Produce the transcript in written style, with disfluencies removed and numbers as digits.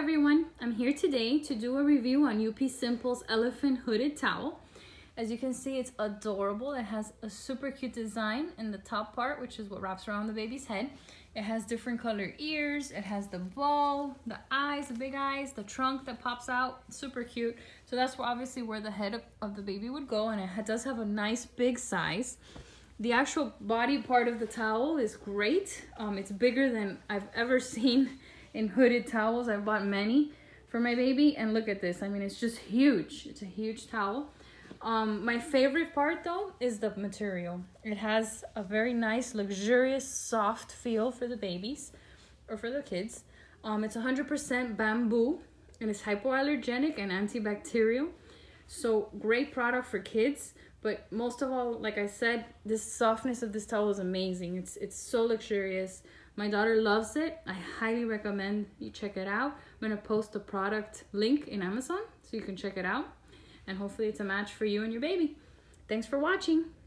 everyone, I'm here today to do a review on UP Simple's Elephant Hooded Towel. As you can see, it's adorable. It has a super cute design in the top part, which is what wraps around the baby's head. It has different color ears, it has the ball, the eyes, the big eyes, the trunk that pops out, super cute. So that's obviously where the head of the baby would go, and it does have a nice big size. The actual body part of the towel is great. It's bigger than I've ever seen in hooded towels. I've bought many for my baby, and look at this. I mean, it's just huge. It's a huge towel. My favorite part though is the material. It has a very nice, luxurious, soft feel for the babies or for the kids. It's 100% bamboo and it's hypoallergenic and antibacterial. So great product for kids. But most of all, like I said, this softness of this towel is amazing. It's so luxurious. My daughter loves it. I highly recommend you check it out. I'm gonna post the product link in Amazon so you can check it out. And hopefully it's a match for you and your baby. Thanks for watching.